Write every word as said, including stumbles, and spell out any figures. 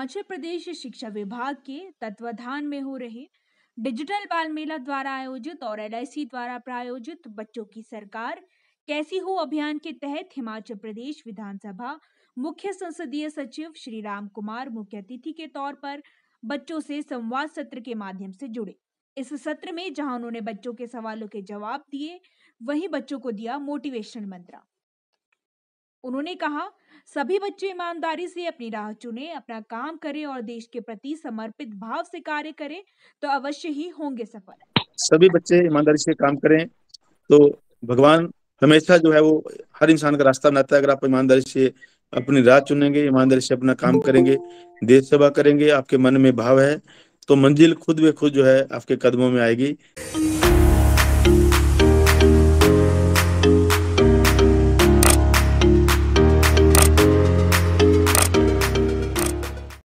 हिमाचल प्रदेश शिक्षा विभाग के तत्वाधान में हो रहे डिजिटल बाल मेला द्वारा आयोजित और एल आई सी द्वारा प्रायोजित बच्चों की सरकार कैसी हो अभियान के तहत हिमाचल प्रदेश विधानसभा मुख्य संसदीय सचिव श्री राम कुमार मुख्य अतिथि के तौर पर बच्चों से संवाद सत्र के माध्यम से जुड़े। इस सत्र में जहां उन्होंने बच्चों के सवालों के जवाब दिए, वहीं बच्चों को दिया मोटिवेशन मंत्र। उन्होंने कहा, सभी बच्चे ईमानदारी से अपनी राह चुने, अपना काम करें और देश के प्रति समर्पित भाव से कार्य करें तो अवश्य ही होंगे सफल। सभी बच्चे ईमानदारी से काम करें तो भगवान हमेशा जो है वो हर इंसान का रास्ता बनाता है। अगर आप ईमानदारी से अपनी राह चुनेंगे, ईमानदारी से अपना काम करेंगे, देश सेवा करेंगे, आपके मन में भाव है तो मंजिल खुद ब खुद जो है आपके कदमों में आएगी।